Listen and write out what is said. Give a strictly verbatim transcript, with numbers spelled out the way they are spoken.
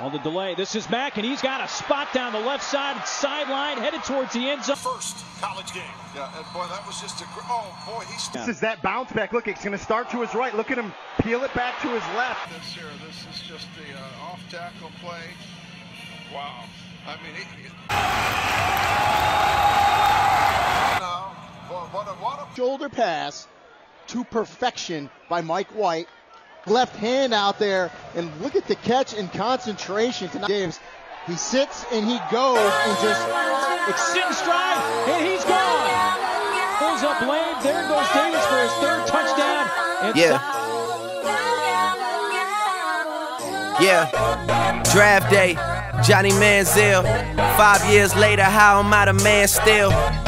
On the delay, this is Mack, and he's got a spot down the left side sideline, headed towards the end zone. First college game. Yeah, and boy, that was just a oh boy, he's this is that bounce back. Look, it's going to start to his right. Look at him peel it back to his left. This here, this is just the uh, off tackle play. Wow. I mean, he, he... now, what a, what a... shoulder pass to perfection by Mike White. Left hand out there, and look at the catch and concentration tonight. James, he sits and he goes and just sit in stride, and he's gone. Pulls up lane. There goes Davis for his third touchdown. And yeah. Yeah. Draft day. Johnny Manziel. Five years later, how am I the man still?